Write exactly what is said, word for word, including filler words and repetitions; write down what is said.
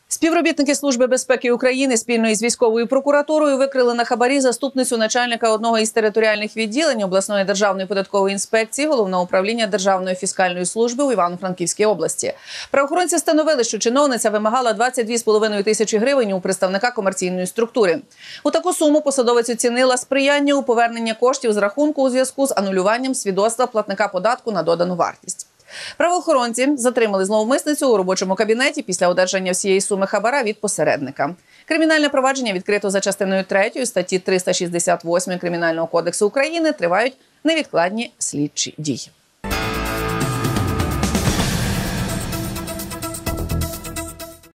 Співробітники Служби безпеки України спільно із військовою прокуратурою викрили на хабарі заступницю начальника одного із територіальних відділень обласної державної податкової інспекції Головного управління Державної фіскальної служби у Івано-Франківській області. Правоохоронці встановили, що чиновниця вимагала двадцять дві з половиною тисячі гривень у представника комерційної структури. У таку суму посадовець оцінила сприяння у поверненні коштів з рахунку у зв'язку з анулюванням свідоцтва платника податку на додану вартість. Правоохоронці затримали зловмисницю у робочому кабінеті після одержання всієї суми хабара від посередника. Кримінальне провадження відкрито за частиною третьою статті триста шістдесят восьмої Кримінального кодексу України. Тривають невідкладні слідчі дії.